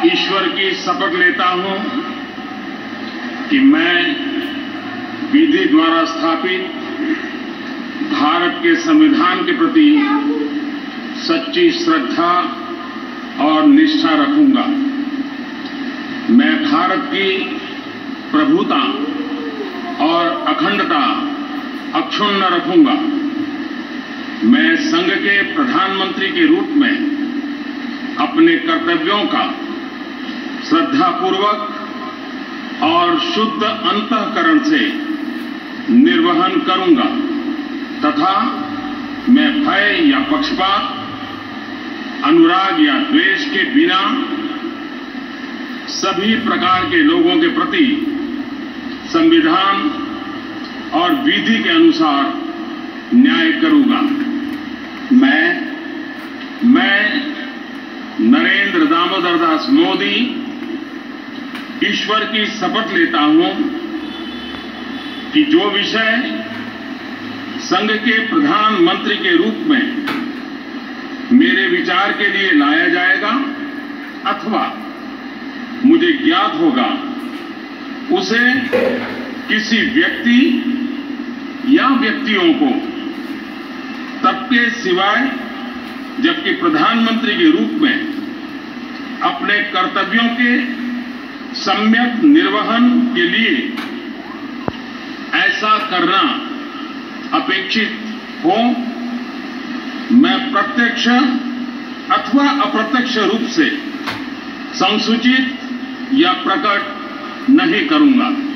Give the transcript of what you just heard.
ईश्वर की शपथ लेता हूं कि मैं विधि द्वारा स्थापित भारत के संविधान के प्रति सच्ची श्रद्धा और निष्ठा रखूंगा। मैं भारत की प्रभुता और अखंडता अक्षुण्ण रखूंगा। मैं संघ के प्रधानमंत्री के रूप में अपने कर्तव्यों का श्रद्धापूर्वक और शुद्ध अंतःकरण से निर्वहन करूंगा तथा मैं भय या पक्षपात, अनुराग या द्वेष के बिना सभी प्रकार के लोगों के प्रति संविधान और विधि के अनुसार न्याय करूंगा। मैं नरेंद्र दामोदर दास मोदी ईश्वर की शपथ लेता हूं कि जो विषय संघ के प्रधानमंत्री के रूप में मेरे विचार के लिए लाया जाएगा अथवा मुझे ज्ञात होगा, उसे किसी व्यक्ति या व्यक्तियों को तब के सिवाय जबकि प्रधानमंत्री के रूप में अपने कर्तव्यों के सम्यक निर्वहन के लिए ऐसा करना अपेक्षित हो, मैं प्रत्यक्ष अथवा अप्रत्यक्ष रूप से संसूचित या प्रकट नहीं करूंगा।